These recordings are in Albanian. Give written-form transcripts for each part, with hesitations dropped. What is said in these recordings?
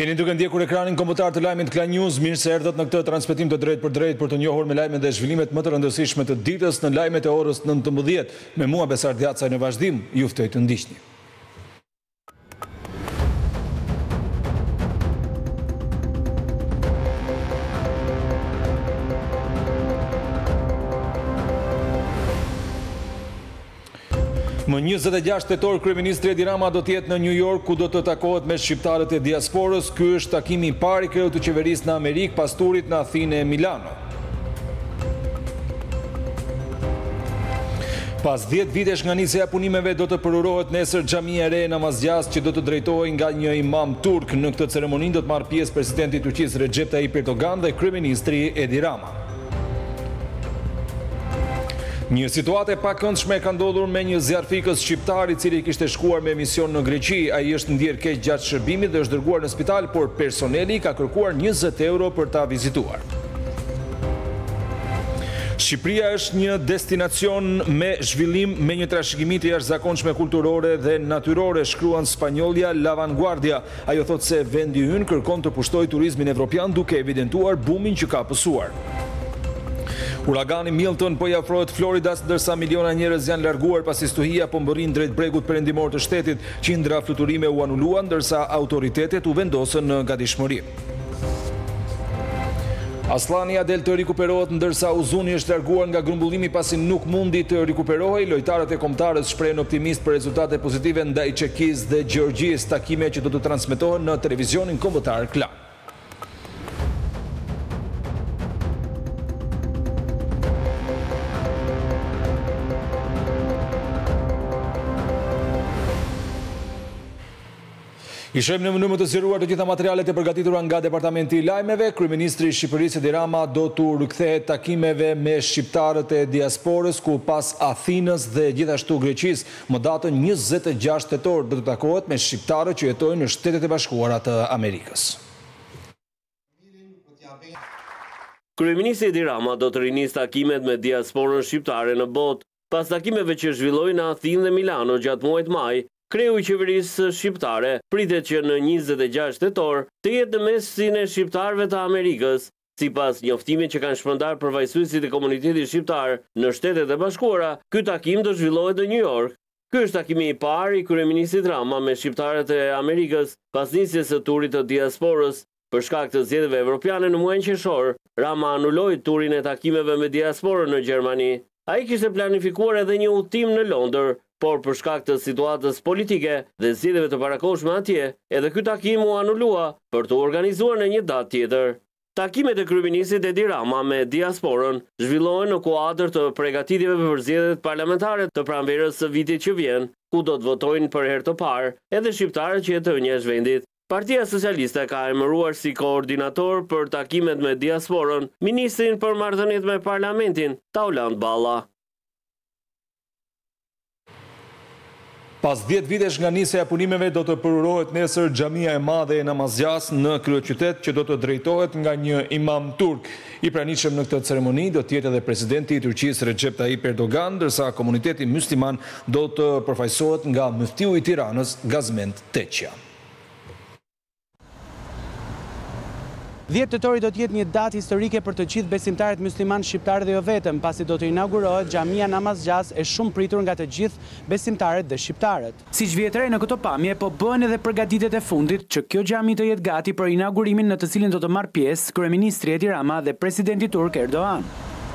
Jeni duke ndjekur ekranin kombëtar të lajmit Klan News. Mirë se erdhët në këtë transmetim të drejtë për drejtë për të njohur me lajmet dhe zhvillimet më të rëndësishme të ditës në lajmet e orës 19. Me mua Besar Djacaj në vazhdim, ju ftoj të ndiqni. Më 26 tetor, kryeministri Edi Rama do të jetë në New York, ku do të takohet me shqiptarët e diasporës. Ky është takimi i parë i kreut të qeverisë në Amerikë pas turit në Athinë e Milano. Pas 10 vitesh nga nisja e punimeve, do të përurohet nesër xhamia e re e namazgjas, që do të drejtohej nga një imam turk. Në këtë ceremoni do të marrë pjesë presidenti i Turqisë Recep Tayyip Erdogan dhe kryeministri Edi Rama. Një situatë e pakëndshme ka ndodhur me një zjarfikës shqiptar i cili kishte shkuar me mision në Greqi. Ai është ndier keq gjatë shërbimit dhe është dërguar në spital, por personeli ka kërkuar 20 euro për ta vizituar. Shqipëria është një destinacion me zhvillim me një trashëgimi të jashtëzakonshme kulturore dhe natyrore, shkruan spanjollja La Vanguardia. Ajo thotë se vendi ynë kërkon të pushtojë turizmin evropian duke evidentuar bumin që ka pësuar. Uragani Milton po i afrohet Floridas, ndërsa miliona njerëz janë larguar pasi stuhia po mbërrin drejt bregut perëndimor të shtetit. Qindra fluturime u anuluan, ndërsa autoritetet u vendosën në gatishmëri. Aslani Adel të rikuperohet, ndërsa Uzuni është larguar nga grumbullimi pasi nuk mundi të rikuperohej. Lojtarët e kombëtarës shprehen optimist për rezultate pozitive ndaj Çekisë dhe Gjeorgjisë, takime që do të transmetohen në televizionin kombëtar Klan. I shohim në mënyrë të zgjeruar të gjitha materialet e përgatitura nga Departamenti i Lajmeve. Kryeministri i Shqipërisë Edi Rama do të rikthehet takimeve me shqiptarët e diasporës, ku pas Athinës dhe gjithashtu Greqisë, më datën 26 tetor do të takohet me shqiptarët që jetojnë në Shtetet e Bashkuara të Amerikës. Kryeministri Edi Rama do të rinis takimet me diasporën shqiptare në botë. Pas takimeve që zhvillojnë në Athinë dhe Milano gjatë muajit maj, kreu i qeverisë shqiptare pritet që në 26 tetor të jetë në mesin e shqiptarëve të Amerikës, sipas njoftimit që kanë shpërndar përfaqësuesit e komunitetit shqiptar në Shtetet e Bashkuara. Ky takim do zhvillohet në New York. Ky është takimi i parë i kryeministrit Rama me shqiptarët e Amerikës pas nisjes së turit të diasporës. Për shkak të zgjedhjeve evropiane në muajin qershor, Rama anuloi turin e takimeve me diasporën në Gjermani. Ai kishte planifikuar edhe një udhtim në Londër, por për shkak të situatës politike dhe zgjedhjeve të parakohshme atje, edhe ky takim u anulua për të organizuar në një datë tjetër. Takimet e kryeministrit Edi Rama me diasporën zhvillohen në kuadër të përgatitjeve për zgjedhjet parlamentare të pranverës së vitit që vjen, ku do të votojnë për herë të parë edhe shqiptarët që jetojnë jashtë vendit. Partia Socialiste ka emëruar si koordinator për takimet me diasporën ministrin për marrëdhëniet me parlamentin, Tauland Balla. Pas 10 vitesh nga nisja e punimeve, do të përurohet nesër xhamia e madhe e namazgjas në kryeqytet, që do të drejtohet nga një imam turk. I pranishëm në këtë ceremoni do të jetë edhe presidenti i Turqisë Recep Tayyip Erdogan, ndërsa komuniteti musliman do të përfaqësohet nga muftiu i Tiranës, Gazment Teqja. 10 tetori do të jetë një datë historike për të gjithë besimtarët musliman shqiptar dhe jo vetëm, pasi do të inaugurohet xhamia namazgjas e shumë pritur nga të gjithë besimtarët dhe shqiptarët. Siç vjetrej në këto pamje, po bëhen edhe përgatitjet e fundit që kjo xhami të jetë gati për inaugurimin në të cilin do të marrë pjesë kryeministri Edi Rama dhe presidenti turk Erdogan.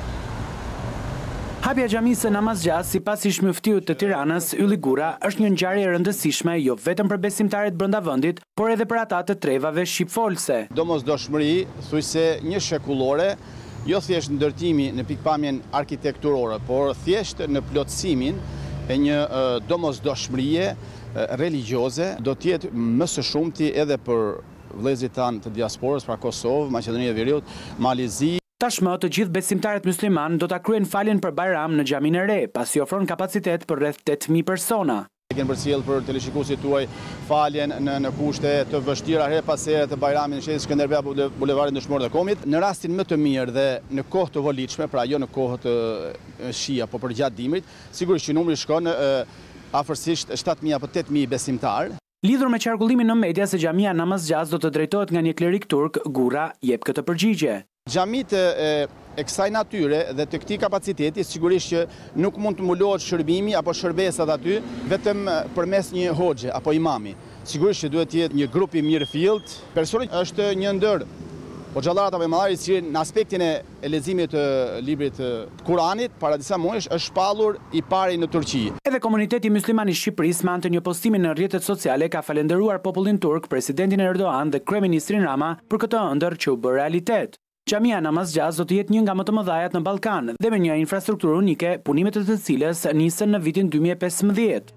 Hapja e xhamisë së namazgjas, sipas ish muftiut të Tiranës, Ylli Gura, është një ngjarje e rëndësishme jo vetëm për besimtarët brenda vendit, por edhe për ata të trevave shqipfolse. Domosdoshmëri, thuajse një shekullore, jo thjesht ndërtimi në pikpamjen arkitekturore, por thjesht në plotësimin e një domosdoshmërie religjioze, do të jetë më së shumti edhe për vëllezërit tanë të diasporës, pra Kosovë, Maqedonia e Veriut, Malizi. Tashmë të gjithë besimtarët musliman do ta kryejnë faljen për Bajram në xhaminë e re, pasi ofron kapacitet për rreth 8000 persona. Kenë përcjell për televizionistët tuaj faljen në kushte të vështira her pas here të Bajramit në sheshin Skënderbeu, bulevardin Dëshmorët e Komit. Në rastin më të mirë dhe në kohë të volitshme, pra jo në kohë të shija, po për gjatë dimrit, sigurisht që numri shkon afërsisht 7000 apo 8000 besimtar. Lidhur me qarkullimin në media se xhamia Namazgjaz do të drejtohet nga një klerik turk, Gura jep këtë përgjigje. Xhamit e kësaj natyre dhe të këtij kapaciteti sigurisht që nuk mund të mbulohet shërbimi apo shërbesat aty vetëm përmes një hoxhe apo imami. Sigurisht që duhet të jetë një grup i mirëfillt. Personi është një ndër hoxhallarët apo imamarët që në aspektin e leximit të librit të Kuranit para disa muajsh është shpallur i pari në Turqi. Edhe komuniteti musliman i Shqipërisë me anë të një postimi në rrjetet sociale ka falendëruar popullin turk, presidentin Erdogan dhe kryeministrin Rama për këtë ëndër që u bë realitet. Xhamia Namazgjaz do të jetë një nga më të mëdhajat në Ballkan dhe me një infrastrukturë unike, punimet e të cilës nisën në vitin 2015.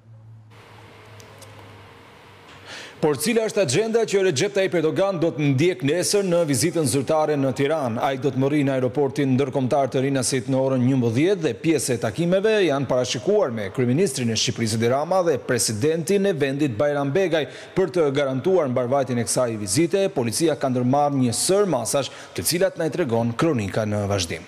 Por cila është agenda që Recep Tayyip Erdogan do të ndjek nesër në vizitën zyrtare në Tiranë? Ai do të mërri në aeroportin ndërkombëtar të Rinasit në orën 11 dhe pjesë e takimeve janë parashikuar me kryeministrin e Shqipërisë Edi Rama dhe presidentin e vendit Bajram Begaj. Për të garantuar mbarvajtjen e kësaj vizite, policia ka ndërmarrë një sër masash, të cilat na i tregon kronika në vazhdim.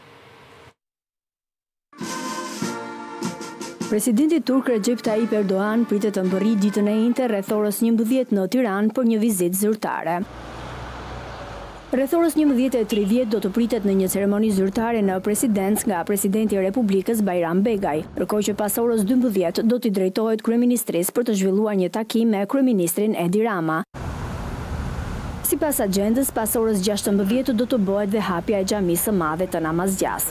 Presidenti turk Recep Tayyip Erdogan pritet të mbërrijë ditën e njëjtë rreth orës 11 në Tiranë për një vizitë zyrtare. Rreth orës 11:30 do të pritet në një ceremoni zyrtare në presidencë nga presidenti i Republikës Bajram Begaj, ndërkohë që pas orës 12 do t'i drejtohet kryeministrisë për të zhvilluar një takim me kryeministrin Edi Rama. Sipas agjendës, pas orës 16 do të bëhet dhe hapja e xhamisë së madhe të Namazgjaz.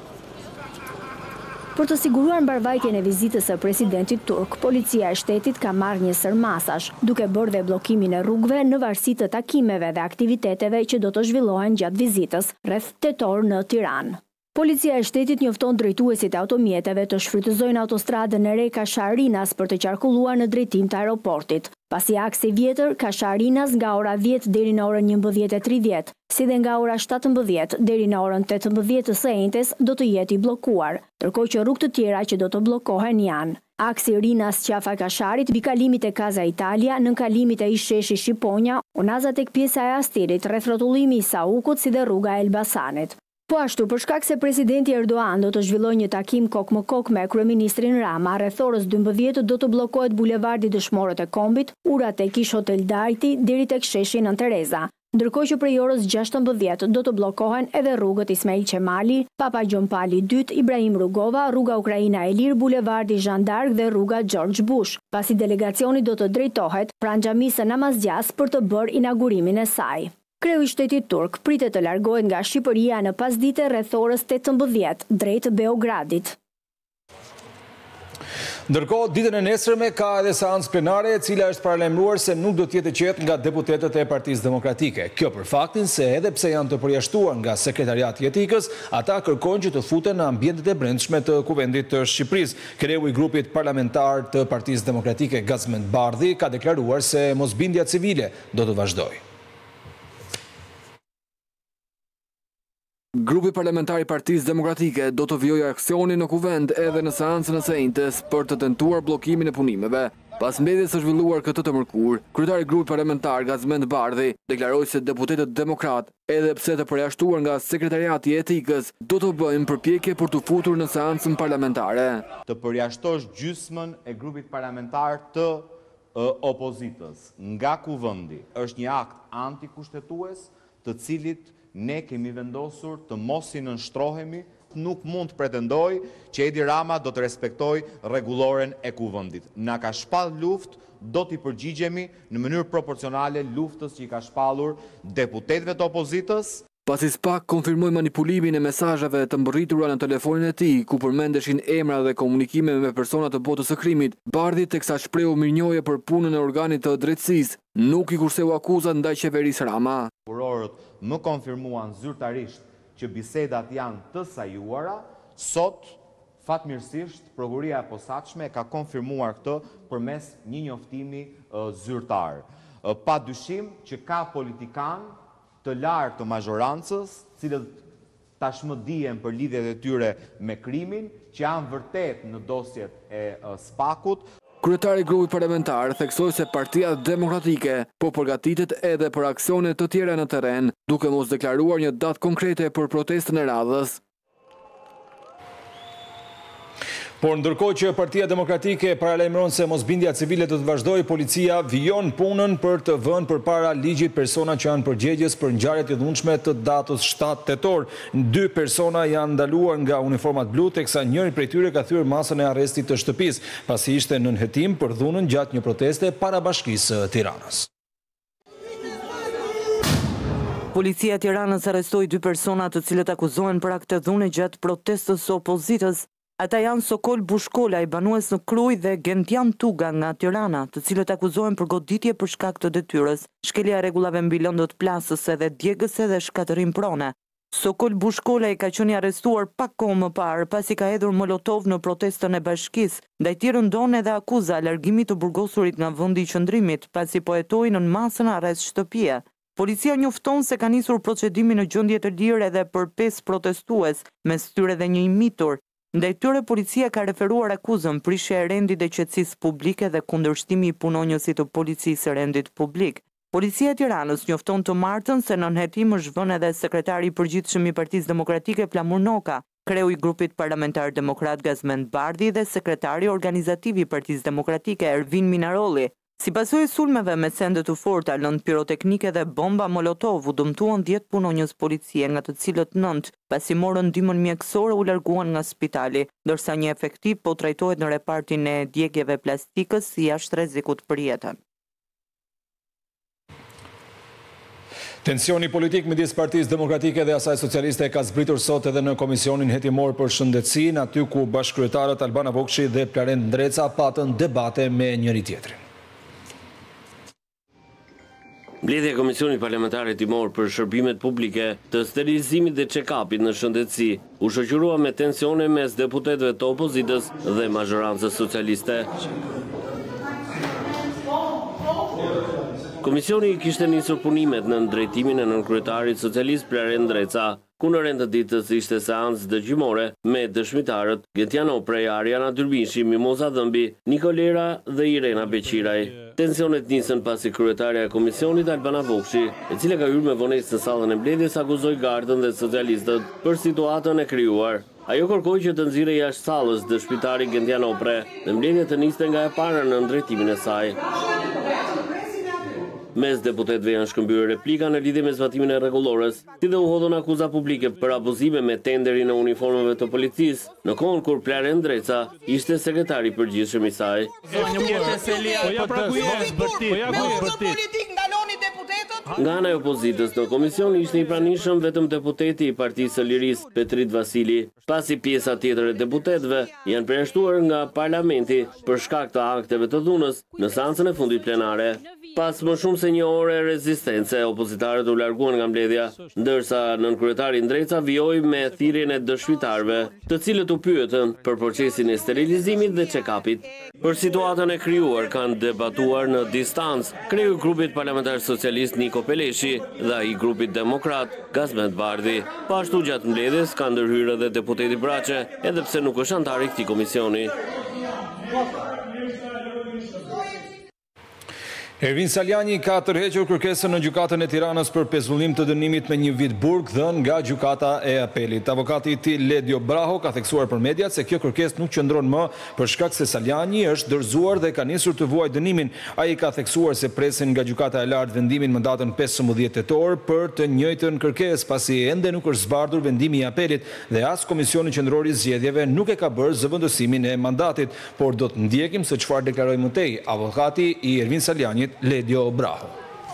Për të siguruar mbarvajtjen e vizitës së presidentit turk, policia e shtetit ka marrë një sër masash, duke bërë dhe bllokimin e rrugëve në varësi të takimeve dhe aktiviteteve që do të zhvillohen gjatë vizitës rreth 8 orë në Tiranë. Policia e shtetit njofton drejtuesit e automjeteve të shfrytëzojnë autostradën e re Kasharinas për të qarkulluar në drejtim të aeroportit, pasi aksi i vjetër Kasharinas nga ora 10 deri në orën 11:30, si dhe nga ora 17 deri në orën 18 të së njëjtës do të jetë i bllokuar, ndërkohë që rrugë të tjera që do të bllokohen janë aksi Rinas Qafa Kasharit, mbi kalimit e Kaza Italia, nën kalimit e Isheshi Shqiponja, unaza tek pjesa e Astirit, rreth rrotullimi i Saukut si dhe rruga e Elbasanit. Po ashtu, për shkak se presidenti Erdogan do të zhvillojë një takim kokë më kokë me kryeministrin Rama, rreth orës 12 do të bllokohet bulevardi Dëshmorët e Kombit, ura tek Kish Hotel Dajti deri tek sheshi Nën Tereza. Ndërkohë që prej orës 16 do të bllokohen edhe rrugët Ismail Qemali, Papa Gjon Pali 2, Ibrahim Rugova, rruga Ukraina e Lirë, bulevardi Jean d'Arc dhe rruga George Bush, pasi delegacioni do të drejtohet pranë xhamisë së Namazgjaz për të bërë inaugurimin e saj. Kreu i shtetit turk pritet të largohet nga Shqipëria në pasdite rreth orës 18 drejt Beogradit. Ndërkohë, ditën e nesërme ka edhe seancë plenare e cila është paralajmëruar se nuk do të jetë e qetë nga deputetët e Partisë Demokratike. Kjo për faktin se edhe pse janë të përjashtuar nga sekretariati i etikës, ata kërkojnë që të futen në ambientet e brendshme të Kuvendit të Shqipërisë. Kreu i grupit parlamentar të Partisë Demokratike Gazmend Bardhi ka deklaruar se mosbindja civile do të vazhdojë. Grupi parlamentar i Partisë Demokratike do të vijojë aksionin në kuvend edhe në seancën e së njëjtës për të tentuar bllokimin e punimeve. Pas mbledhjes së zhvilluar këtë të mërkur, kryetari i grupit parlamentar Gazmend Bardhi deklaroi se deputetët demokrat, edhe pse të përjashtuar nga sekretariati i etikës, do të bëjnë përpjekje për të futur në seancën parlamentare. Të përjashtosh gjysmën e grupit parlamentar të opozitës nga kuvendi është një akt antikushtetues, të cilit ne kemi vendosur të mos i nënshtrohemi. Nuk mund të pretendoj që Edi Rama do të respektoj rregulloren e kuvendit. Na ka shpall luftë, do t'i përgjigjemi në mënyrë proporcionale luftës që i ka shpallur deputetëve të opozitës. Pasi SPAK konfirmoi manipulimin e mesazheve të mbërritura në telefonin e tij, ku përmendeshin emra dhe komunikime me persona të botës së krimit, Bardhi teksa shprehu mirënjohje për punën e organit të drejtësisë, nuk i kurseu akuzat ndaj qeverisë Rama. Prokurorët më konfirmuan zyrtarisht që bisedat janë të sajuara. Sot, fatmirësisht, prokuria e posaçme ka konfirmuar këtë përmes një njoftimi zyrtar. Pa dyshim që ka politikanë të lartë të mazhorancës, cilët tashmë dihen për lidhjet e tyre me krimin, që janë vërtet në dosjet e SPAK-ut. Kryetari i grupit parlamentar theksoi se Partia Demokratike po përgatitet edhe për aksione të tjera në terren, duke mos deklaruar një datë konkrete për protestën e radhës. Por ndërkohë që Partia Demokratike paralajmëron se mosbindja civile do të vazhdojë, policia vijon punën për të vënë përpara ligjit persona që janë përgjegjës për ngjarjet e dhunshme të datës 7 tetor. 2 persona janë ndaluar nga uniformat blu, teksa njëri prej tyre ka thyer masën e arrestit të shtëpisë, pasi ishte nën hetim për dhunën gjatë një proteste para Bashkisë së Tiranës. Policia e Tiranës arrestoi 2 persona të cilët akuzohen për akt të dhune gjatë protestës së opozitës. Ata janë Sokol Bushkola, i banues në Kruj, dhe Gentian Tuga nga Tirana, të cilët akuzohen për goditje për shkak të detyrës, shkelja e rregullave mbi lëndët plasëse dhe djegëse dhe shkatërim prone. Sokol Bushkola i ka qenë arrestuar pak kohë më parë pasi ka hedhur molotov në protestën e Bashkisë. Ndaj tij rëndon edhe akuza largimit të burgosurit nga vendi i qëndrimit pasi po hetoi në masën arrest shtëpie. Policia njofton se ka nisur procedimi në gjendje të lirë edhe për 5 protestues, mes tyre dhe një imitur. Ndaj tyre policia ka referuar akuzën prishje e rendit dhe qetësisë publike dhe kundërshtimi i punonjësit të policisë së rendit publik. Policia e Tiranës njofton të martën se nën hetim është vënë edhe sekretari i përgjithshëm i Partisë Demokratike Flamur Noka, kreu i grupit parlamentar demokrat Gazmend Bardhi dhe sekretari organizativ i Partisë Demokratike Ervin Minarolli. Si pasojë e sulmeve me sende të forta, lëndë piroteknike dhe bomba molotov, u dëmtuan 10 punonjës policie, nga të cilët 9, pasi morën ndihmën mjekësore, u larguan nga spitali, ndërsa një efektiv po trajtohet në repartin e djegjeve plastikës jashtë rrezikut për jetën. Tensioni politik midis Partisë Demokratike dhe asaj socialiste ka zbritur sot edhe në Komisionin Hetimor për Shëndetësinë, aty ku bashkëkryetarët Albana Vokshi dhe Plaren Ndreca patën debate me njëri tjetrin. Mbledhja e Komisionit Parlamentar Hetimor për Shërbimet Publike të sterilizimit dhe check-upit në shëndetësi u shoqërua me tensione mes deputetëve të opozitës dhe mazhorancës socialiste. Komisioni kishte nisur punimet në drejtimin e nënkryetarit socialist Plaren Ndreca, ku në rend të ditës ishte seancë dëgjimore me dëshmitarët Gentian Oprej, Ariana Dyrbishi, Mimoza Dhëmbi, Nikolera dhe Irena Beqiraj. Tensionet nisën pasi kryetaria e komisionit Albana Vokshi, e cila ka hyrë me vonesë në sallën e mbledhjes, akuzoi Gardën dhe socialistët për situatën e krijuar. Ajo kërkoi që të nxirrej jashtë sallës dëshmitari Gentian Oprej dhe mbledhja të niste nga e para në drejtimin e saj. Mes deputetëve janë shkëmbyer replika në lidhje me zbatimin e rregullores, si dhe u hodhën akuza publike për abuzime me tenderin e uniformave të policisë, në kohën kur Plaren Ndreca ishte sekretari i përgjithshëm i saj. Nga ana e opozitës në komision ishte i pranishëm vetëm deputeti i Partisë së Lirisë, Petrit Vasili, pasi pjesa tjetër e deputetëve janë përjashtuar nga parlamenti për shkak të akteve të dhunës në seancën e fundit plenare. Pas më shumë se një ore rezistence, opozitarët u larguan nga mbledhja, ndërsa nënkryetari Ndreca vijoi me thirrjen e dëshmitarëve, të cilët u pyetën për procesin e sterilizimit dhe check-upit. Për situatën e krijuar kanë debatuar në distancë kreu i grupit parlamentar socialist Niko Peleshi dhe ai i grupit demokrat Gazmend Bardhi. Pashtu gjatë mbledhjes ka ndërhyrë edhe deputeti Braçe, edhe pse nuk është antar i këtij komisioni. Ervin Saljani ka tërhequr kërkesën në gjykatën e Tiranës për pezullim të dënimit me 1 vit burg dhënë nga gjykata e apelit. Avokati i tij Ledio Braho ka theksuar për mediat se kjo kërkesë nuk qëndron më për shkak se Saljani është dorëzuar dhe ka nisur të vuajë dënimin. Ai ka theksuar se presin nga gjykata e lartë vendimin më datën 15 tetor për të njëjtën kërkesë, pasi ende nuk është zbardhur vendimi i apelit dhe as Komisioni Qendror i Zgjedhjeve nuk e ka bërë zëvendësimin e mandatit, por do të ndjekim se çfarë deklaroi më tej avokati i Ervin Saljanit, Ledio Braho.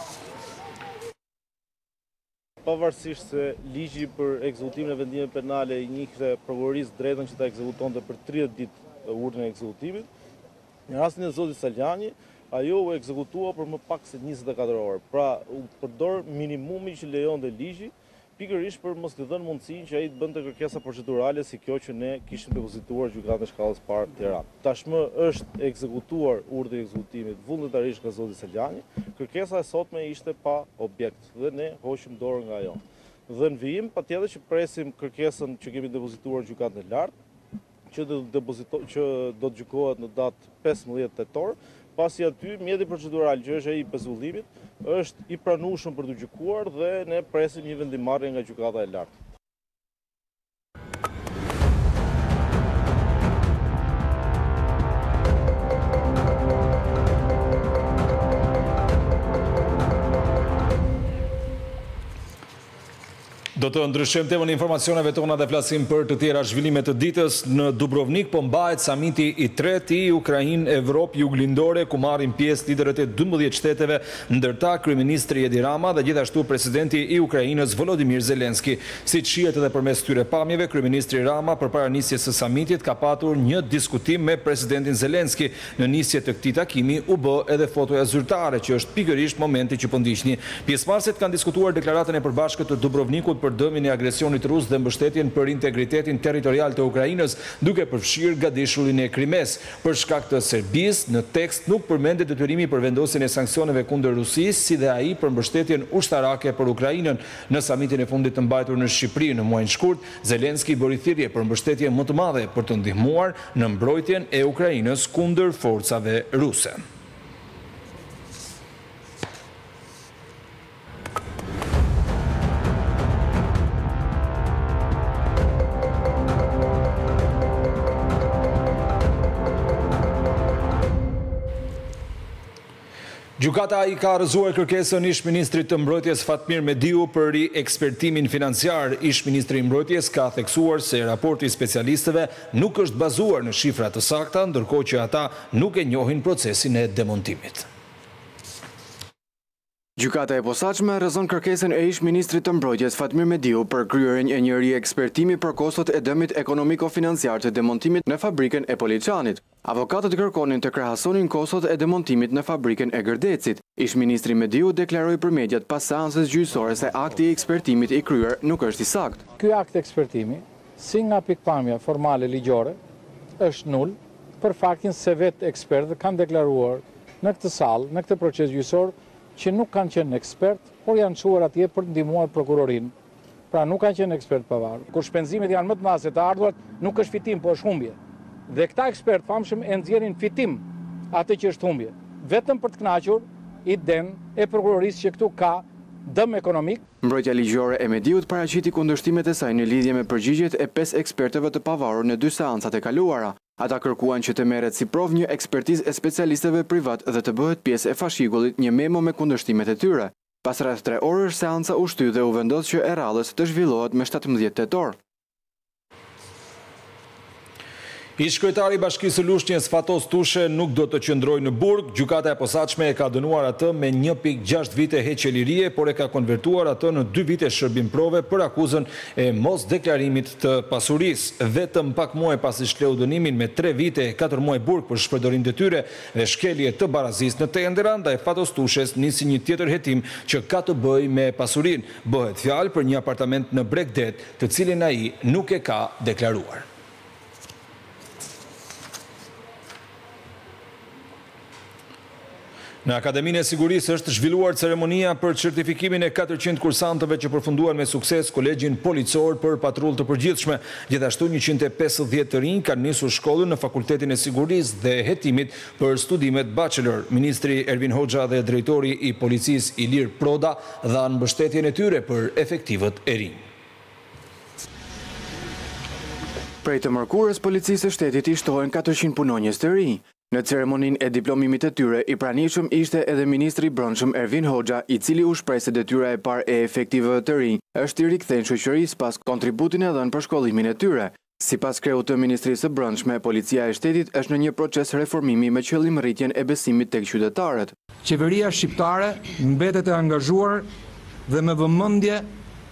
Pavarësisht se ligji për ekzekutimin e vendimeve penale i njihte prokurorisë drejtën që ta ekzekutonte për 30 ditë urdhrin e ekzekutimit, në rastin e zotit Saljani, ajo u ekzekutua për më pak se 24 orë. Pra, u përdor minimumi që lejonte ligji, pikërisht për mos t'i dhënë mundësinë që ai të bënte kërkesa procedurale si kjo që ne kishim depozituar gjykatën e shkallës parë Tiranë. Tashmë është ekzekutuar urdhri i ekzekutimit vullnetarisht nga zoti Saljani, kërkesa e sotme ishte pa objekt dhe ne hoqim dorë nga ajo. Dhe në vijim patjetër që presim kërkesën që kemi depozituar në gjykatën e lartë, që do të gjykohet në datë 15 tetor, pasi aty mjeti procedural që është ai i pezullimit është i pranueshëm për të gjykuar dhe ne presim një vendimarrje nga gjykata e lartë. Do të ndryshojmë temën e informacioneve tona dhe flasim për të tjera zhvillime të ditës. Në Dubrovnik po mbahet samiti i tretë i Ukrainë Evropë Juglindore, ku marrin pjesë liderët e 12 shteteve, ndërta kryeministri Edi Rama dhe gjithashtu presidenti i Ukrainës Volodymyr Zelenski. Siç shihet edhe përmes këtyre pamjeve, kryeministri Rama përpara nisjes së samitit ka patur një diskutim me presidentin Zelenski. Në nisje të këtij takimi u bë edhe fotoja zyrtare, që është pikërisht momenti që po ndiqni. Pjesëmarrësit kanë diskutuar deklaratën e përbashkët të Dubrovnikut për dëmin e agresionit rus dhe mbështetjen për integritetin territorial të Ukrainës, duke përfshirë gadishullin e Krimes. Për shkak të Serbisë, në tekst nuk përmendet detyrimi për vendosjen e sanksioneve kundër Rusisë, si dhe ai për mbështetjen ushtarake për Ukrainën. Në samitin e fundit të mbajtur në Shqipëri në muajin shkurt, Zelenski bëri thirrje për mbështetje më të madhe për të ndihmuar në mbrojtjen e Ukrainës kundër forcave ruse. Gjykata i ka rrëzuar kërkesën ish-ministrit të mbrojtjes Fatmir Mediu për ekspertimin financiar. Ish-ministri i mbrojtjes ka theksuar se raporti i specialistëve nuk është bazuar në shifra të sakta, ndërkohë që ata nuk e njohin procesin e demontimit. Gjykata e posaçme rrëzon kërkesën e ish-ministrit të mbrojtjes Fatmir Mediu për kryerjen e një ekspertimi për kostot e dëmit ekonomiko-financiar të demontimit në fabrikën e Poliçanit. Avokatët kërkonin të krahasonin kostot e demontimit në fabrikën e Gërdecit. Ish-ministri Mediu deklaroi për mediat pas seancës gjyqësore se akti i ekspertimit i kryer nuk është i saktë. Ky akt ekspertimi, si nga pikpamja formale ligjore, është nul për faktin se vetë ekspertët kanë deklaruar në këtë sallë, në këtë proces gjyqësor, që nuk kanë qenë ekspert, por janë çuar atje për të ndihmuar prokurorin. Pra nuk kanë qenë ekspert pavarur. Kur shpenzimet janë më të mëdha se të ardhurat, nuk është fitim, po është humbje. Dhe këta ekspert famshëm e nxjerrin fitim atë që është humbje. Vetëm për të kënaqur iden e prokurorisë që këtu ka dëm ekonomik. Mbrojtja ligjore e Mediut paraqiti kundërshtimet e saj në lidhje me përgjigjet e 5 ekspertëve të pavarur në 2 seancat e kaluara. Ata kërkuan që të merret si provë një ekspertizë e specialistëve privat dhe të bëhet pjesë e fashigullit një memo me kundërshtimet e tyre. Pas rreth 3 orësh seanca u shty dhe u vendos që e radhës të zhvillohet me 17 tetor. Ish-kryetari i Bashkisë së Lushnjës Fatos Tushe nuk do të qëndrojë në burg. Gjykata e posaçme e ka dënuar atë me 1.6 vite heqje lirie, por e ka konvertuar atë në 2 vite shërbim prove për akuzën e mos deklarimit të pasurisë. Vetëm pak muaj pasi shleu dënimin me 3 vite e 4 muaj burg për shpërdorim detyre dhe shkelje të barazisë në tendera, ndaj Fatos Tushes nisi një tjetër hetim që ka të bëjë me pasurinë. Bëhet fjalë për një apartament në Bregdet, të cilin ai nuk e ka deklaruar. Në Akademinë e Sigurisë është zhvilluar ceremonia për certifikimin e 400 kursantëve që përfunduan me sukses kolegjin policor për patrullë të përgjithshme. Gjithashtu 150 të rinj kanë nisur shkollën në Fakultetin e Sigurisë dhe hetimit për studimet bachelor. Ministri Ervin Hoxha dhe drejtori i policisë Ilir Proda dhanë mbështetjen e tyre për efektivët e rinj. Prej të mërkurës, policisë së shtetit i shtohen 400 punonjës të rinj. Në ceremoninë e diplomimit të tyre, i pranishëm ishte edhe ministri i brendshëm Ervin Hoxha, i cili u shpreh se detyra e parë e efektivëve të rinj është i rikthejnë shoqërisë pas kontributin e dhënë për shkollimin e tyre. Sipas kreut të Ministrisë së Brendshme, policia e shtetit është në një proces reformimi me qëllim rritjen e besimit tek qytetarët. Qeveria shqiptare mbetet e angazhuar dhe me vëmendje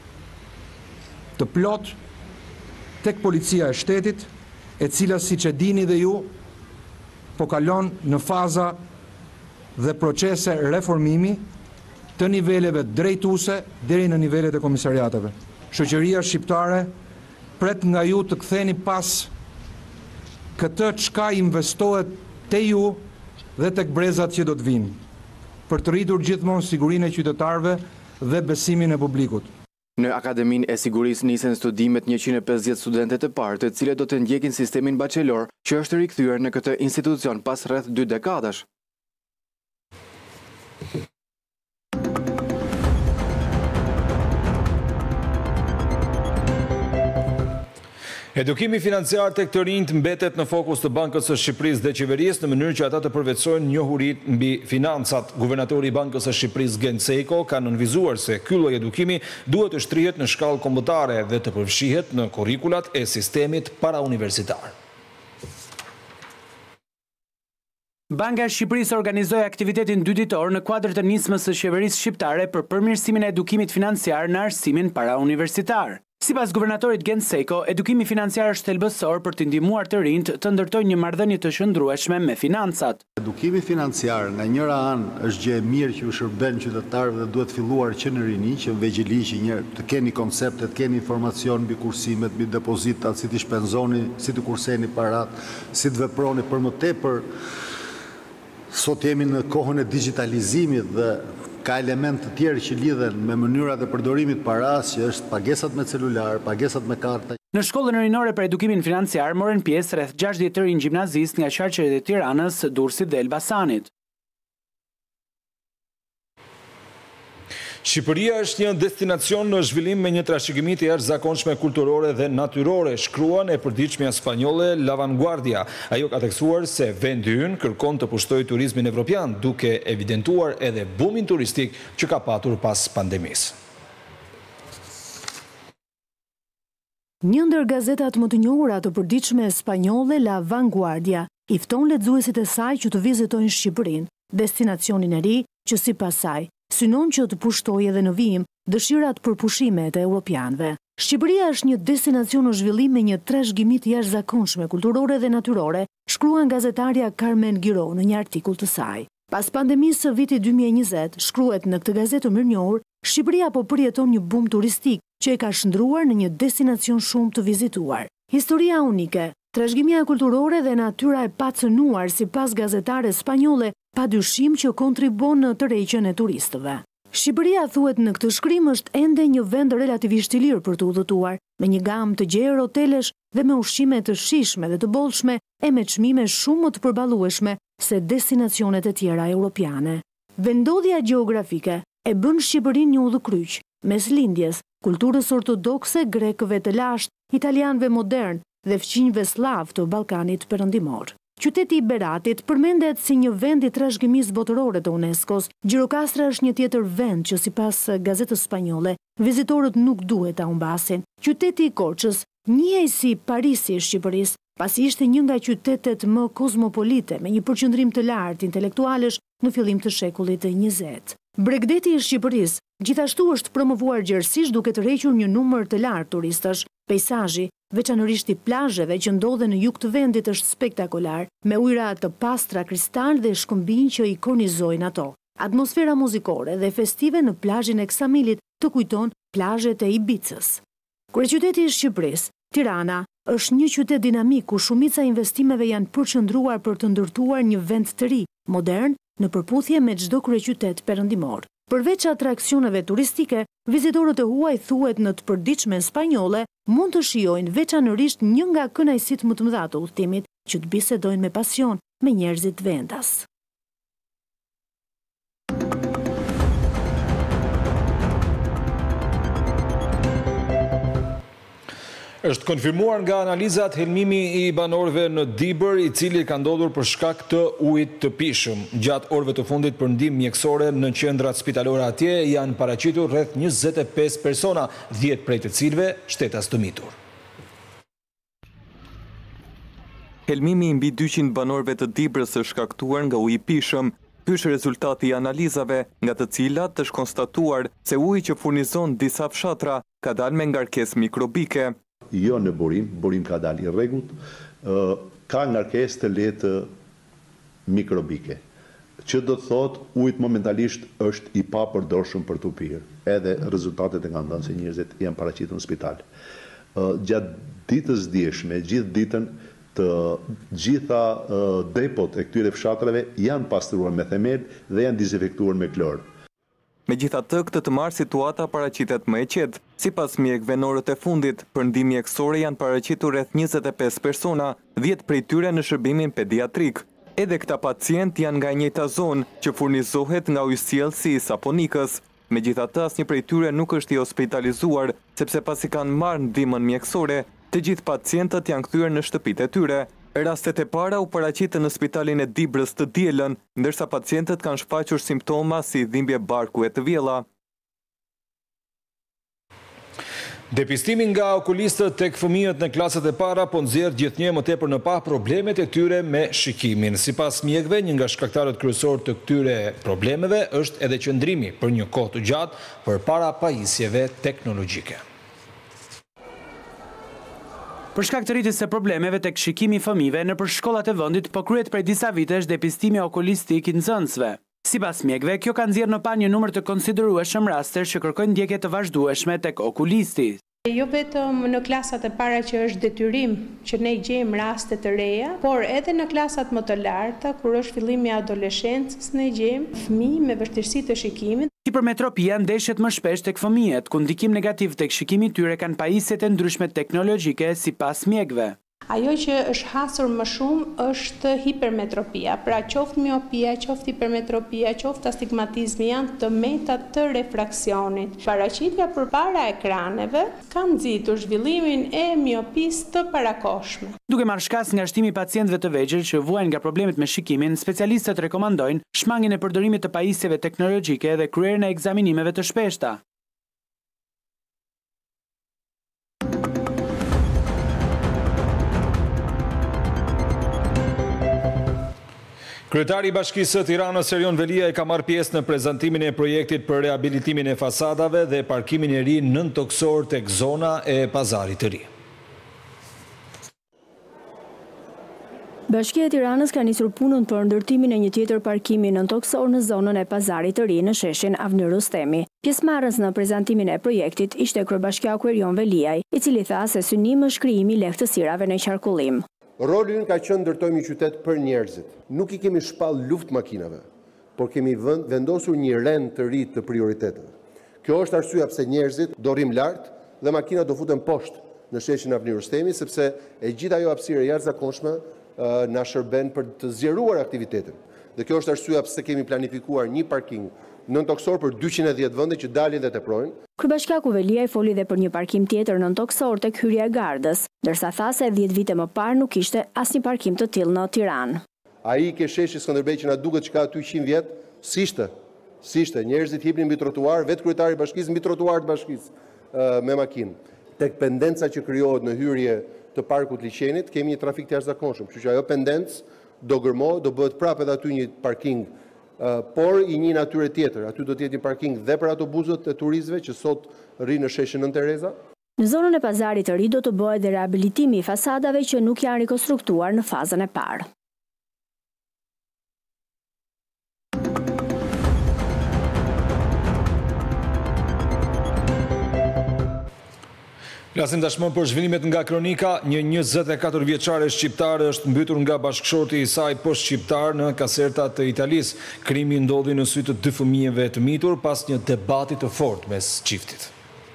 të plot tek policia e shtetit, e cila siç e dini dhe ju, po kalon në faza dhe procese reformimi të niveleve drejtuese deri në nivelet e komisariateve. Shoqëria shqiptare pret nga ju të ktheni pas këtë çka investohet te ju dhe tek brezat që do të vinë, për të rritur gjithmonë sigurinë e qytetarëve dhe besimin e publikut. Në Akademinë e Sigurisë nisen studimet 150 studente të parë, të cilët do të ndjekin sistemin bachelor, që është rikthyer në këtë institucion pas rreth 2 dekadash. Edukimi financiar tek të rinjt mbetet në fokus të Bankës së Shqipërisë dhe qeverisë në mënyrë që ata të përvetsojnë njohuritë mbi financat. Guvernatori i Bankës së Shqipërisë Genceko ka nënvizuar se ky lloj edukimi duhet të shtrihet në shkallë kombëtare dhe të përfshihet në kurrikulat e sistemit parauniversitar. Banka e Shqipërisë organizoi aktivitetin 2 ditor në kuadër të nismës së qeverisë shqiptare për përmirësimin e edukimit financiar në arsimin parauniversitar. Sipas guvernatorit Genceko, edukimi financiar është thelbësor për të ndihmuar të rinjt të ndërtojnë një marrëdhënie të shëndrueshme me financat. Edukimi financiar nga njëra anë është gjë e mirë që u shërben qytetarëve dhe duhet filluar që në rini, që në vegjëli që të keni koncepte, të keni informacion mbi kursimet, mbi depozitat, si të shpenzoni, si të kurseni parat, si të veproni për më tepër. Sot jemi në kohën e digitalizimit dhe ka element të tjerë që lidhen me mënyrat e përdorimit paras, që është pagesat me celular, pagesat me karta. Në shkollën rinore për edukimin financiar morën pjesë rreth 60 të rinj gjimnazist nga qarqeret e Tiranës, Durrësit dhe Elbasanit. Shqipëria është një destinacion në zhvillim me një trashëgimi të jashtëzakonshme kulturore dhe natyrore, shkruan e përditshmja spanjolle La Vanguardia. Ajo ka theksuar se vendi ynë kërkon të pushtojë turizmin evropian, duke evidentuar edhe bumin turistik që ka patur pas pandemisë. Një ndër gazetat më të njohura të përditshme spanjolle La Vanguardia i fton lexuesit e saj që të vizitojnë Shqipërinë, destinacionin e ri që sipas saj synon që të pushtojë edhe në vijim dëshirat për pushimet e europianëve. Shqipëria është një destinacion në zhvillim me një trashëgimi të jashtëzakonshme kulturore dhe natyrore, shkruan gazetarja Carmen Giro në një artikull të saj. Pas pandemisë së vitit 2020, shkruhet në këtë gazetë mirënjohur, Shqipëria po përjeton një bum turistik që e ka shndruar në një destinacion shumë të vizituar. Historia unike, trashëgimia kulturore dhe natyra e pacënuar sipas gazetares spanjolle padyshim që kontribuon në tërheqjen e turistëve. Shqipëria, thuhet në këtë shkrim, është ende një vend relativisht i lirë për të udhëtuar, me një gamë të gjerë hotelesh dhe me ushqime të shijshme dhe të bollshme e me çmime shumë më të përballueshme se destinacionet e tjera europiane. Vendodhja gjeografike e bën Shqipërinë një udhëkryq mes lindjes, kulturës ortodokse grekëve të lashtë, italianëve modern dhe fqinjve slav të Ballkanit perëndimor. Qyteti i Beratit përmendet si një vend i trashëgimisë botërore të UNESCO-s. Gjirokastra është një tjetër vend që sipas gazetës spanjolle, vizitorët nuk duhet ta humbasin. Qyteti i Korçës, njihej si Parisi i Shqipërisë, pasi ishte një nga qytetet më kozmopolite me një përqendrim të lartë intelektualesh në fillim të shekullit të 20. Bregdeti i Shqipërisë gjithashtu është promovuar gjerësisht duke tërhequr një numër të lartë turistësh. Peizazhi, veçanërisht i plazheve që ndodhen në jug të vendit, është spektakolar, me ujëra të pastra kristal dhe shkëmbinj që i kornizojnë ato. Atmosfera muzikore dhe festive në plazhin e Ksamilit të kujton plazhet e Ibicës. Kryeqyteti i Shqipërisë, Tirana, është një qytet dinamik ku shumica investimeve janë përqendruar për të ndërtuar një vend të ri, modern, në përputhje me çdo kryeqytet perëndimor. Përveç atraksioneve turistike, vizitorët e huaj, thuhet në të përditshme spanjolle, mund të shijojnë veçanërisht një nga kënaqësitë më të mëdha të udhëtimit, që të bisedojnë me pasion me njerëzit vendas. Është konfirmuar nga analizat helmimi i banorëve në Dibër, i cili ka ndodhur për shkak të ujit të pishëm. Gjatë orëve të fundit për ndihmë mjekësore në qendrat spitalore atje janë paraqitur rreth 25 persona, 10 prej të cilëve shtetas të mitur. Helmimi mbi 200 banorëve të Dibrës është shkaktuar nga uji i pishëm. Ky është rezultati i analizave, nga të cilat është konstatuar se uji që furnizon disa fshatra ka dalë me ngarkesë mikrobike. Jo në burim ka dalë i rregullt, ka ngarkesë të lehtë mikrobike, që do të thotë ujit momentalisht është i papërdorshëm për të pirë, edhe rezultatet e kanë dhënë se njerëzit janë paraqitur në spital. Gjatë ditës djeshme, gjithë ditën, të gjitha depot e këtyre fshatrave janë pastruar me themel dhe janë dezinfektuar me klor. Megjithatë, këtë të marrë situata paraqitet më e qetë. Sipas mjekëve në orët e fundit, për ndihmë mjekësore janë paraqitur rreth 25 persona, 10 prej tyre në shërbimin pediatrik. Edhe këta pacient janë nga e njëjta zonë që furnizohet nga ujësjellësi i Saponikës. Megjithatë, asnjë prej tyre nuk është i hospitalizuar, sepse pasi kanë marrë ndihmën mjekësore, Të gjithë pacientët janë kthyer në shtëpitë e tyre. Rastet e para u paraqitën në spitalin e Dibrës të dielën, ndërsa pacientët kanë shfaqur simptoma si dhimbje barku e të vjella. Depistimi nga okulistët tek fëmijët në klasat e para po nxjerr gjithnjë më tepër në pa problemet e tyre me shikimin. Sipas mjekëve, një nga shkaktarët kryesorë të këtyre problemeve është edhe qëndrimi për një kohë të gjatë përpara pajisjeve teknologjike. Për shkak të rritjes së problemeve tek shikimi i fëmijëve nëpër shkollat e vendit, po kryhet prej disa vitesh depistimi okulistik i nxënësve. Sipas mjekëve, kjo ka nxjerrë në pa një numër të konsiderueshëm raste që kërkojnë ndjekje të vazhdueshme tek okulisti. Jo vetëm në klasat e para që është detyrim që ne gjejmë raste të reja, por edhe në klasat më të larta, kur është fillimi i adoleshencës, ne gjejmë fëmijë me vështirësi të shikimit. Hipermetropia ndeshet më shpesh tek fëmijët, ku ndikim negativ tek shikimi i tyre kanë pajisjet e ndryshme teknologjike sipas mjekëve. Ajo që është hasur më shumë është hipermetropia, pra qoftë miopia, qoftë hipermetropia, qoftë astigmatizmi janë të metat të refraksionit. Paraqitja përpara ekraneve ka nxitur zhvillimin e miopisë të parakohshme. Duke marrë shkas nga shtimi i pacientëve të vegjël që vuajnë nga problemet me shikimin, specialistët rekomandojnë shmangjen e përdorimit të pajisjeve teknologjike dhe kryerjen e ekzaminimeve të shpeshta. Kryetari i Bashkisë së Tiranës Erion Velia ka marrë pjesë në prezantimin e projektit për rehabilitimin e fasadave dhe parkimin e ri nën toksor tek zona e Pazarit të Ri. Bashkia e Tiranës ka nisur punën për ndërtimin e një tjetër parkimi nën toksor në zonën e Pazarit të Ri në sheshin Avni Rustemi. Pjesëmarrës në prezantimin e projektit ishte kryebashkiaku Erion Veliaj, i cili tha se synimi është krijimi i lehtësirave në qarkullim. Roli ynë ka qenë ndërtojmë një qytet për njerëzit. Nuk i kemi shpall luftë makinave, por kemi vendosur një rend të ri të prioriteteve. Kjo është arsyeja pse njerëzit do rrim lart dhe makinat do futen poshtë në sheshin Avni Rustemi, sepse e gjithë ajo hapësirë e jashtëzakonshme na shërben për të zgjeruar aktivitetin. Dhe kjo është arsyeja pse kemi planifikuar një parking nën toksor për 210 vende që dalin dhe teprojnë. Kryebashkiaku Veliaj foli dhe për një parkim tjetër nën toksor tek hyrja e Gardës, ndërsa tha se 10 vite më parë nuk ishte asnjë parkim të tillë në Tiranë. Ai ke sheshi Skënderbej që na duket që ka aty 100 vjet, sishte, njerëzit hipnin mbi trotuar, vetë kryetari i bashkisë mbi trotuar të bashkisë me makinë. Tek pendenca që krijohet në hyrje të parkut liçenit, kemi një trafik të jashtëzakonshëm, kështu që ajo pendencë do gërmohet, do bëhet prapë edhe aty një parking, por i një natyre tjetër. Aty do të jetë një parking dhe për autobusët e turistëve që sot rrinë në sheshin Nën Tereza. Në zonën e Pazarit të Ri do të bëhet dhe rehabilitimi i fasadave që nuk janë rikonstruktuar në fazën e parë. Flasim tashmë për zhvillimet nga kronika. Një 24 vjeçare shqiptare është mbytur nga bashkëshorti i saj poshtë-shqiptar në kaserta të Italisë. Krimi ndodhi në sy të 2 fëmijëve të mitur pas një debati të fortë mes çiftit.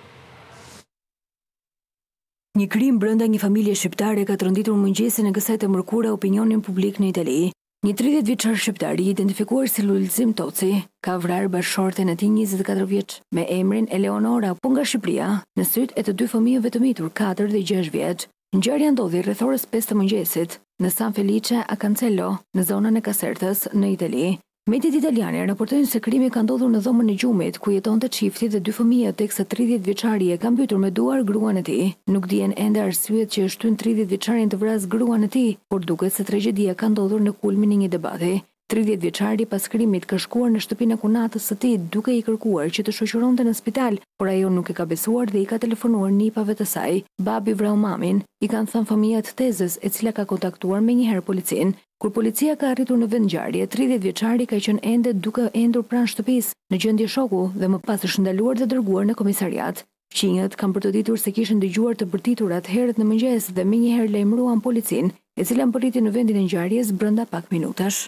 Një krim brenda një familje shqiptare ka tronditur mëngjesin e kësaj të mërkure opinionin publik në Itali. Një 30 vjeçar shqiptar i identifikuar si Lulzim Toci ka vrarë bashkëshorten e tij 24 vjeç me emrin Eleonora, po nga Shqipëria, në syt e të 2 fëmijëve të mitur, 4 dhe 6 vjeç. Ngjarja ndodhi rreth orës 5 të mëngjesit në San Felice a Cancello, në zonën e Kasertës në Itali. Mediat italiane raportojnë se krimi ka ndodhur në dhomën e gjumit, ku jetonte çifti dhe 2 fëmijë, teksa 30 vjeçari e ka mbytur me duar gruan e tij. Nuk dihen ende arsyet që e shtyn 30 vjeçarin të vrasë gruan e tij, por duket se tragjedia ka ndodhur në kulmin e një debati. 30 vjeçari pas krimit ka shkuar në shtëpinë e kunatës së tij duke i kërkuar që të shoqëronte në spital, por ajo nuk e ka besuar dhe i ka telefonuar nipave të saj. Babi vrau mamin, i kanë thënë fëmijët tezës, e cila ka kontaktuar menjëherë policinë. Kur policia ka arritur në vend ngjarje, 30 vjeçari ka qenë ende duke endur pranë shtëpisë, në gjendje shoku dhe më pas është ndaluar dhe dërguar në komisariat. Fqinjët kanë përdoditur se kishin dëgjuar të bërtiturat herët në mëngjes dhe menjëherë lajmëruan policinë, e cila mbërriti në vendin e ngjarjes brenda pak minutash.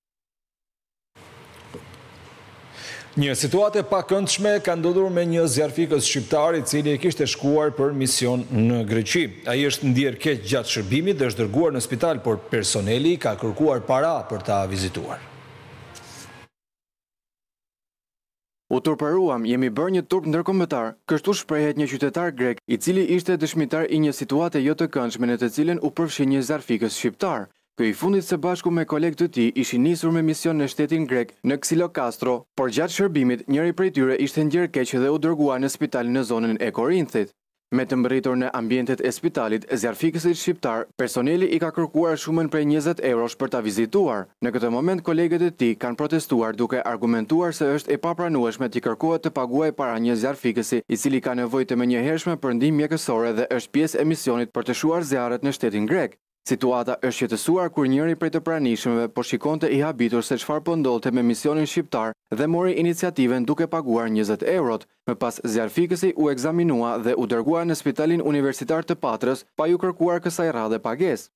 Një situatë e pakëndshme ka ndodhur me një zjarfikës shqiptar i cili kishte shkuar për mision në Greqi. Ai është ndier keq gjatë shërbimit dhe është dërguar në spital, por personeli ka kërkuar para për ta vizituar. U turparuam, jemi bërë një turp ndërkombëtar, kështu shprehet një qytetar grek, i cili ishte dëshmitar i një situate jo të këndshme në të cilën u përfshi një zarfikës shqiptar. Ky i fundit së bashku me kolegë të tij ishin nisur me mision në shtetin grek, në Xylokastro, por gjatë shërbimit njëri prej tyre ishte ndjer keq dhe u dërguar në spital në zonën e Korinthit. Me të mbërritur në ambientet e spitalit, zjarfikësit shqiptar, personeli i ka kërkuar shumën prej 20 eurosh për ta vizituar. Në këtë moment, kolegët e tij kanë protestuar duke argumentuar se është e papranueshme t'i kërkohet të paguajë para një zjarfikësi, i cili ka nevojë të menjëhershme për ndihmë mjekësore dhe është pjesë e misionit për të shuar zjarret në shtetin grek. Situata është qetësuar kur njëri prej të pranishmëve po shikonte i habitur se çfarë po ndodhte me misionin shqiptar dhe mori iniciativen duke paguar 20 eurot. Më pas zjarfikësi u ekzaminua dhe u dërguar në Spitalin Universitar të Patrës pa ju kërkuar kësaj radhe pagesë.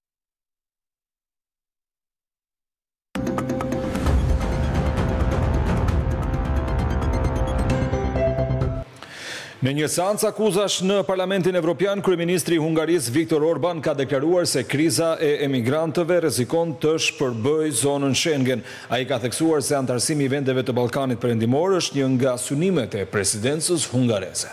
Në një seancë akuzash në Parlamentin Evropian, kryeministri i Hungarisë Viktor Orban ka deklaruar se kriza e emigrantëve rrezikon të shpërbëjë zonën Schengen. Ai ka theksuar se antarësimi i vendeve të Ballkanit Perëndimor është një nga synimet e presidencës hungareze.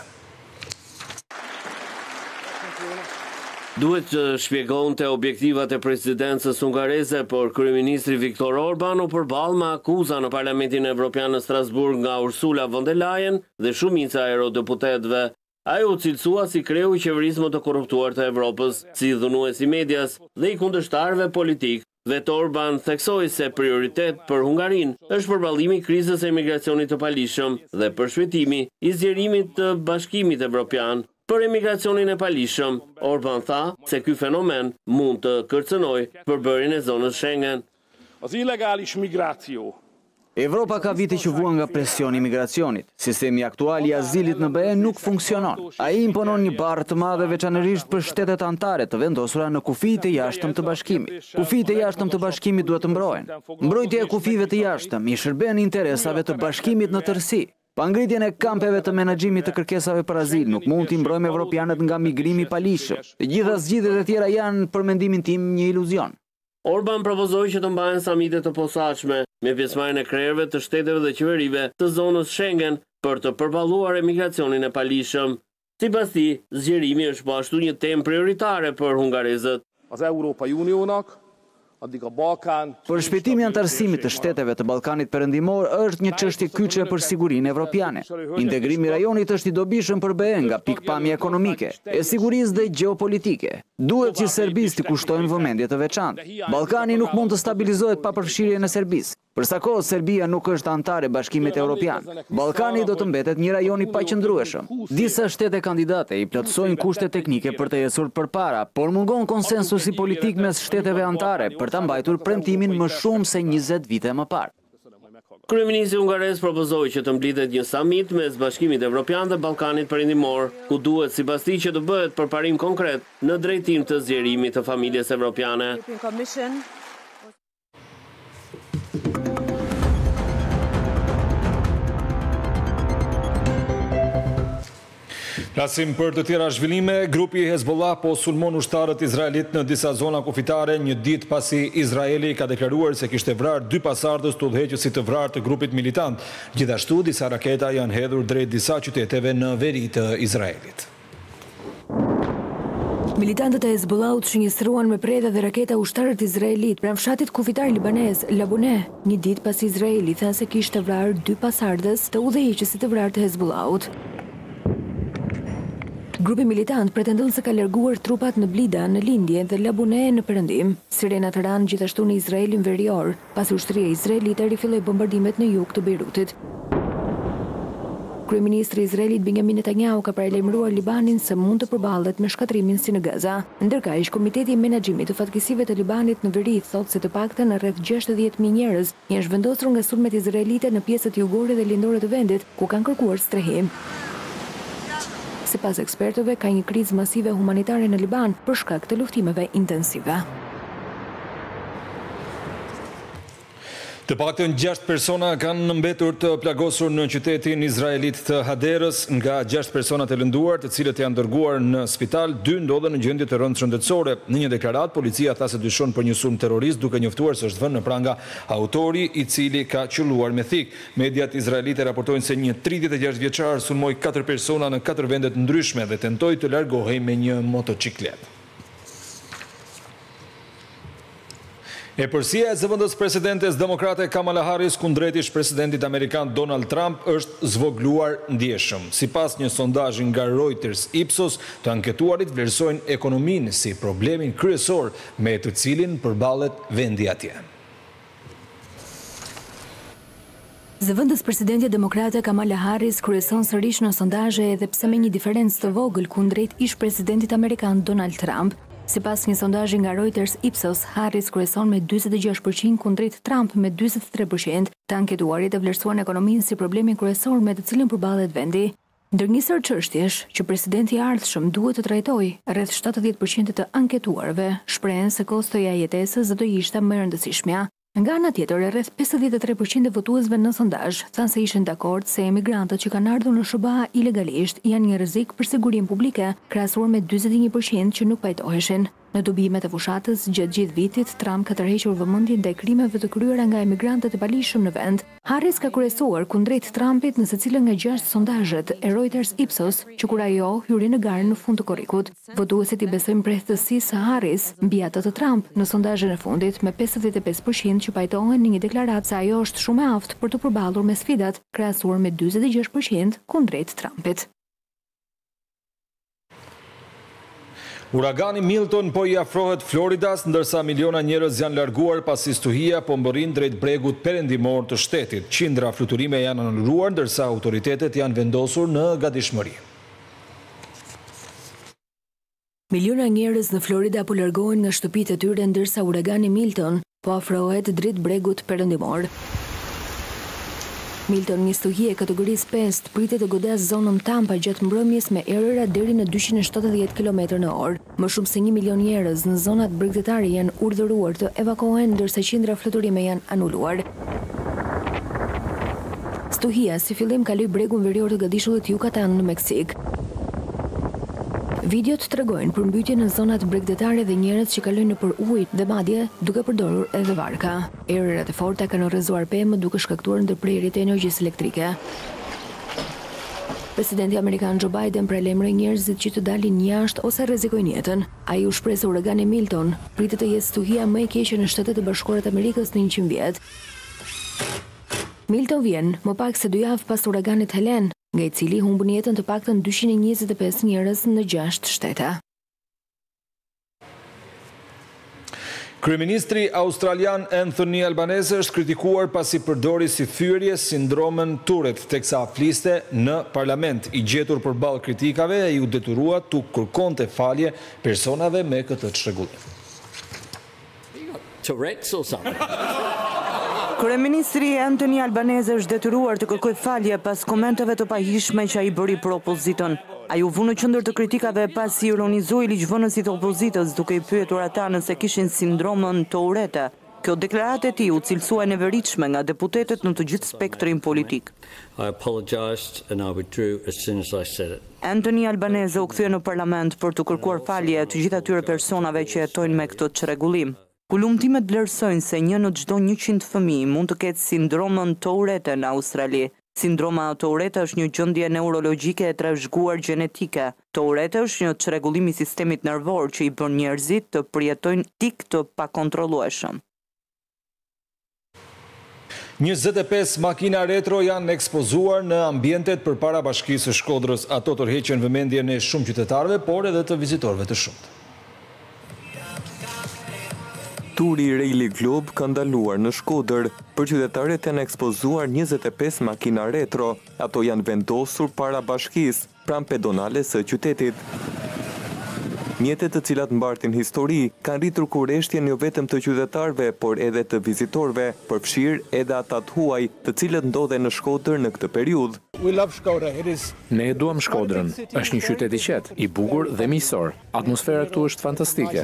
Duhet të shpjegonte objektivat e presidencës hungareze, por kryeministri Viktor Orban u përball me akuza në Parlamentin Evropian në Strasburg nga Ursula von der Leyen dhe shumica e eurodeputetëve. Ai u cilësua si kreu i qeverisë më të korruptuar të Evropës, si dhunues i medias dhe i kundërshtarëve politik. Vetë Orban theksoi se prioritet për Hungarinë është përballimi i krizës e emigracionit të palishëm dhe përshpejtimi i zgjerimit të Bashkimit Evropian. Për emigracionin e palishëm, Orban tha se ky fenomen mund të kërcënojë përbërjen e zonës Schengen. Evropa ka vite që vuan nga presioni i migracionit. Sistemi aktual i azilit në BE nuk funksionon. Ai imponon një barrë të madhe veçanërisht për shtetet anëtare të vendosura në kufijtë e jashtëm të Bashkimit. Kufijtë e jashtëm të Bashkimit duhet të mbrohen. Mbrojtja e kufive të jashtëm i shërben interesave të Bashkimit në tërësi. Pa ngritjen e kampeve të menaxhimit të kërkesave për azil, nuk mund t'i mbrojmë evropianët nga migrimi i palishëm. Të gjitha zgjidhjet e tjera janë, për mendimin tim, një iluzion. Orban propozoi që të mbahen samite të posaçme me pjesëmarrjen e krerëve të shteteve dhe qeverive të zonës Schengen për të përballuar emigracionin e palishëm. Sipas tij, zgjerimi është po ashtu një temë prioritare për hungarezët. Për shpejtimi antarësimit të shteteve të Ballkanit Perëndimor është një çështje kyçe për sigurinë evropiane. Integrimi i rajonit është i dobishëm për BE nga pikpamja ekonomike, e sigurisë dhe gjeopolitike. Duhet që Serbisë të kushtojnë vëmendje të veçantë. Ballkani nuk mund të stabilizohet pa përfshirjen e Serbisë. Për sa kohë Serbia nuk është anëtare e Bashkimit Evropian, Ballkani do të mbetet një rajon i paqëndrueshëm. Disa shtete kandidate i plotësojnë kushtet teknike për të ecur përpara, por mungon konsensusi politik mes shteteve anëtare për ta mbajtur premtimin më shumë se 20 vite më parë. Kryeministri hungarez propozoi që të mblidhet një samit mes Bashkimit Evropian dhe Ballkanit Perëndimor, ku duhet sipas tij që të bëhet përparim konkret në drejtim të zgjerimit të familjes evropiane. Flasim për të tjera zhvillime, grupi Hezbollah po sulmon ushtarët izraelit në disa zona kufitare një ditë pasi Izraeli ka deklaruar se kishte vrarë 2 pasardhës të udhëheqësit të vrarë të grupit militant. Gjithashtu, disa raketa janë hedhur drejt disa qyteteve në veri të Izraelit. Militantët e Hezbollahut shënjestruan me preda dhe raketa ushtarët izraelit pranë fshatit kufitar libanez Labune, një ditë pasi Izraeli tha se kishte vrarë 2 pasardhës të udhëheqësit të vrarë të Hezbollahut. Grupi militant pretendon se ka larguar trupat në Blida, në lindje dhe Labune në perëndim. Sirenat ranë gjithashtu në Izraelin verior, pasi ushtria izraelite rifilloi bombardimet në jug të Beirutit. Kryeministri i Izraelit Benjamin Netanyahu ka paralajmëruar Libanin se mund të përballet me shkatrimin si në Gaza. Ndërkaq, Komiteti i Menaxhimit të Fatkeqësive të Libanit në veri thotë se të paktën rreth 60.000 njerëz janë zhvendosur nga sulmet izraelite në pjesët jugore dhe lindore të vendit, ku kanë kërkuar strehim. Sipas ekspertëve, ka një krizë masive humanitare në Liban për shkak të luftimeve intensive. Të paktën 6 persona kanë mbetur të plagosur në qytetin izraelit të Haderës. Nga 6 personat e lënduar, të cilët janë dërguar në spital, 2 ndodhen në gjendje të rëndë shëndetësore. Në një deklarat, policia tha se dyshon për një sulm terrorist, duke njoftuar se është vënë në pranga autori i cili ka qelluar me thik. Mediat izraelite raportojnë se një 36 vjeçar sulmoi 4 persona në 4 vende të ndryshme dhe tentoi të largohej me një motociklet. E përsia e zëvendës presidentes demokrate Kamala Harris kundrejt presidentit amerikan Donald Trump është zvogluar ndjeshëm. Sipas një sondazhi nga Reuters Ipsos, të anketuarit vlerësojnë ekonominë si problemin kryesor me të cilin përballet vendi atje. Zëvendës presidentja demokrate Kamala Harris kryeson sërish në sondazhe edhe pse me një diferencë të vogël kundrejt presidentit amerikan Donald Trump. Sipas një sondazhi nga Reuters Ipsos, Harris kryeson me 46% kundrejt Trump me 43%. Të anketuarit e vlerësuan ekonominë si problemin kryesor me të cilin përballet vendi. Ndërnjësër çështjesh që presidenti i ardhshëm duhet të trajtojë, rreth 70% të anketuarve shprehen se kostoja e jetesës do ishte më e rëndësishmja. Nga ana tjetër, rreth 53% e votuesve në sondazh thanë se ishin dakord se emigrantët që kanë ardhur në SBA ilegalisht janë një rrezik për sigurinë publike, krahasuar me 41% që nuk pajtoheshin. Në dobimet e fushatës gjatë gjithë vitit, Trump ka tërhequr vëmendjen ndaj krimeve të kryera nga emigrantët e palishëm në vend. Harris ka kryesuar kundrejt Trumpit në secilën nga 6 sondazhet e Reuters Ipsos, që kur ajo hyri në garë në fund të korrikut. Votuesit i besojnë mbretësisë së Harris mbi atë të Trump në sondazhin e fundit, me 55% që pajtohen në një deklaratë se ajo është shumë e aftë për të përballur me sfidat, krahasuar me 46% kundrejt Trumpit. Uragani Milton po i afrohet Floridas, ndërsa miliona njerëz janë larguar pasi stuhia po mbërrin drejt bregut perëndimor të shtetit. Qindra fluturime janë anuluar, ndërsa autoritetet janë vendosur në gatishmëri. Miliona njerëz në Florida po largohen nga shtëpitë e tyre ndërsa uragani Milton po afrohet drejt bregut perëndimor. Milton, një stuhi e kategorisë 5, pritet të godasë zonën Tampa gjatë mbrëmjes me erëra deri në 270 km/h. Më shumë se 1 milion njerëz në zonat bregdetare janë urdhëruar të evakuohen, ndërsa qindra fluturime janë anuluar. Stuhia si fillim kaloi bregun verior të Gadishullit Yucatan në Meksik. Videot tregojnë për mbytje në zonat bregdetare dhe njerëz që kalojnë nëpër ujë dhe madje duke përdorur edhe varka. Erërat e forta kanë rrëzuar pemë duke shkaktuar ndërprerje të energjisë elektrike. Presidenti amerikan Joe Biden pralajmëroi njerëzit që të dalin jashtë ose rrezikojnë jetën. Ai u shpreh se uragani Milton pritet të jetë stuhia më e keqe në Shtetet e Bashkuara të Amerikës në 100 vjet. Milton vjen më pak se 2 javë pas uraganit Helen, nga i cili humbën jetën të paktën 225 njerëz në 6 shtete. Kryeministri australian Anthony Albanese është kritikuar pasi përdori si thyerje sindromën Tourette, teksa fliste në parlament. I gjetur përballë kritikave e u detyrua të kërkonte falje personave me këtë çrregullim. Tourette's or something? Kryeministri Anthony Albanese është detyruar të kërkojë falje pas komenteve të pahishme që ai bëri për opozitën. Ai u vu në qendër të kritikave pasi ironizoi ligjvënësit e opozitës duke i pyetur ata nëse kishin sindromën Tourette. Kjo deklaratë e tij u cilësua e neveritshme nga deputetët në të gjithë spektrin politik. I apologized and I withdrew as soon as I said it. Anthony Albanese u kthye në parlament për të kërkuar falje të gjithë atyre personave që jetojnë me këtë çrregullim. Kulumtimet vlerësojnë se 1 në çdo 100 fëmijë mund të ketë sindromën Tourette në Australi. Sindroma Tourette është një gjendje neurologjike e trashëguar gjenetike. Tourette është një çrregullim i sistemit nervor që i bën njerëzit të përjetojnë tik të pakontrollueshëm. 25 makina retro janë ekspozuar në ambientet përpara Bashkisë së Shkodrës. Ato tërheqin vëmendjen e shumë qytetarëve, por edhe të vizitorëve të shumtë. Turi Rally Globe ka ndaluar në Shkodër. Për qytetarët janë ekspozuar 25 makina retro. Ato janë vendosur para bashkisë, pranë pedonale së qytetit. Mjetet të cilat mbartin histori kanë rritur kurreshtjen jo vetëm të qytetarëve, por edhe të vizitorëve, përfshirë edhe ata të huaj, të cilët ndodhen në Shkodër në këtë periudhë. Ne e duam Shkodrën. Është një qytet i qetë, i bukur dhe miqësor. Atmosfera këtu është fantastike.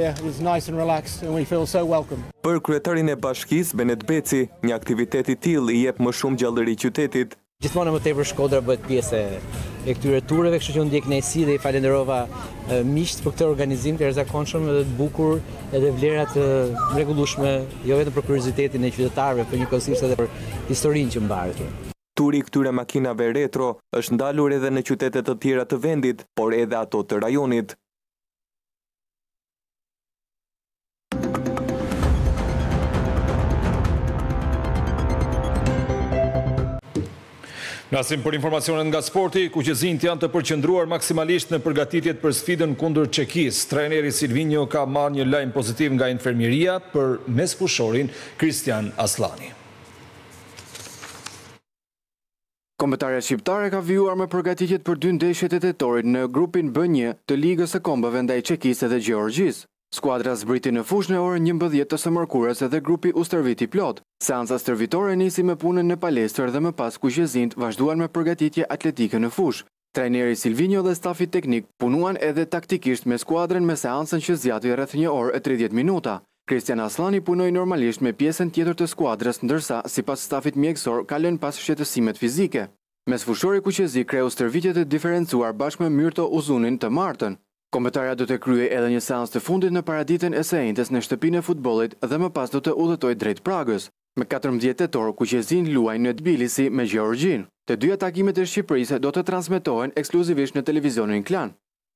Për kryetarin e bashkisë, Benet Beci, një aktivitet i tillë i jep më shumë gjallëri qytetit. Gjithmonë më tepër Shkodra bëhet pjesë e këtyre tureve, kështu që unë ndjek kënaqësi dhe i falenderova miqt për këtë organizim të jashtëzakonshëm dhe të bukur, edhe vlera të mrekullueshme, jo vetëm për kuriozitetin e qytetarëve, por njëkohësisht edhe për historinë që mbahet. Turi këtyre makinave retro është ndalur edhe në qytete të tjera të vendit, por edhe ato të rajonit. Nasim për informacionet nga sporti, kuqezinjt janë të përqendruar maksimalisht në përgatitjet për sfidën kundër Çekisë. Trajneri Silvinho ka marrë një lajm pozitiv nga infermieria për mesfushorin Kristian Aslani. Kombëtarja shqiptare ka vijuar me përgatitjet për 2 ndeshjet e tetorit në grupin B1 të Ligës së Kombëve ndaj Çekisë dhe Gjeorgjisë. Skuadra zbriti në fushë në orën 11 të së mërkurës edhe grupi u stërviti plot. Seanca stërvitore nisi me punën në palestër dhe më pas kuqezinjt vazhduan me përgatitje atletike në fushë. Trajneri Silvinho dhe stafi teknik punuan edhe taktikisht me skuadrën me seancën që zgjati rreth 1 orë e 30 minuta. Kristian Aslani punoi normalisht me pjesën tjetër të skuadrës, ndërsa sipas stafit mjekësor ka lënë pas shqetësimet fizike. Mesfushori kuqezi kreu stërvitje të diferencuar bashkë me Myrto Uzunin të martën. Kombëtarja do të kryej edhe një seancë të fundit në paraditën e së enjtes në shtëpinë e futbollit dhe më pas do të udhëtojë drejt Pragës. Me 14 tetor kuqezinjt luajnë në Tbilisi me Gjeorgjin. Të dyja takimet e Shqipërisë do të transmetohen ekskluzivisht në televizionin Klan.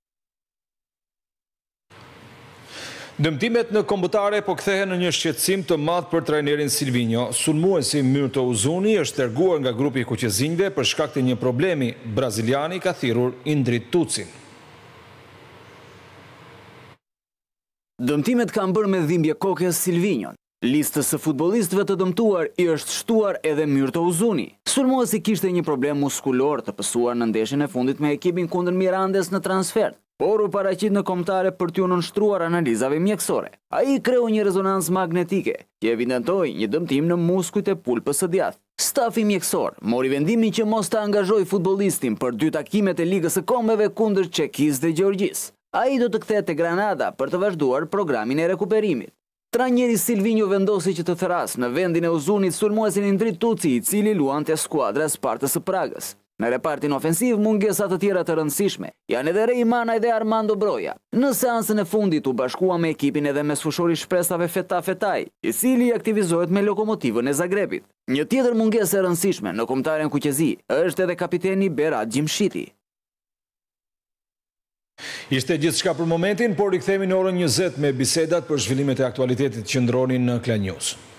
Dëmtimet në kombëtare po kthehen në një shqetësim të madh për trajnerin Silvinho. Sulmuesi Myrto Uzuni është larguar nga grupi i kuqezinjve për shkak të një problemi. Braziliani ka thirrur Indrit Tucin. Dëmtimet kanë bërë me dhimbje koke Silvinhon. Listës së futbollistëve të dëmtuar i është shtuar edhe Myrto Uzuni. Sulmuesi kishte një problem muskulor të pësuar në ndeshjen e fundit me ekipin kundër Mirandes në transfer, por u paraqit në kombëtare për t'u nënshtruar analizave mjekësore. Ai kreu një rezonancë magnetike që evidentoi një dëmtim në muskujt e pulpës së djathtë. Stafi mjekësor mori vendimin që mos ta angazhojë futbollistin për 2 takimet e Ligës së Kombeve kundër Çekisë dhe Gjeorgjisë. Ai do të kthehet te Granada për të vazhduar programin e rekuperimit. Trajneri Silvinho vendosi që të therras në vendin e Uzunit sulmuesin Indrit Tuci, i cili luante skuadra Spartës së Pragës. Në repartin ofensiv, mungesa të tjera të rëndësishme janë edhe Rei Manaj dhe Armando Broja. Në seancën e fundit u bashkua me ekipin edhe mesfushori shpresave Feta Fetaj, i cili aktivizohet me Lokomotivën e Zagrebit. Një tjetër mungesë e rëndësishme në kombëtaren kuqezi është edhe kapiteni Berat Gjimshiti. Ishte gjithçka për momentin, por rikthehemi në orën 20 me bisedat për zhvillimet e aktualitetit që ndronin në Klan News.